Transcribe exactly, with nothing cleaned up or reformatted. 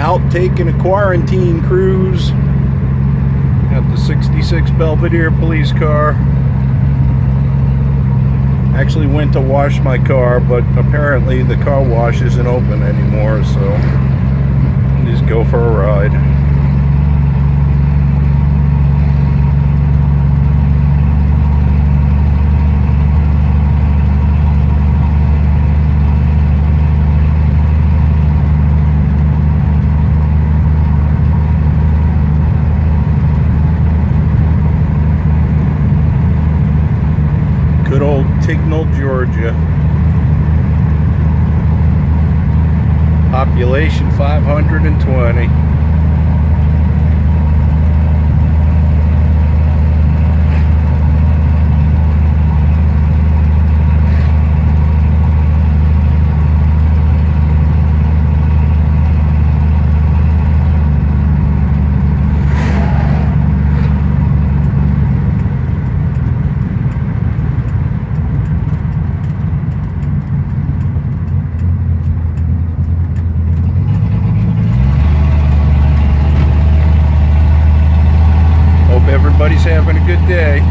out taking a quarantine cruise. Got the sixty-six Belvedere police car. Actually went to wash my car, but apparently the car wash isn't open anymore, so I'll just go for a ride. Good old Tignall, Georgia. Population five hundred twenty. Everybody's having a good day.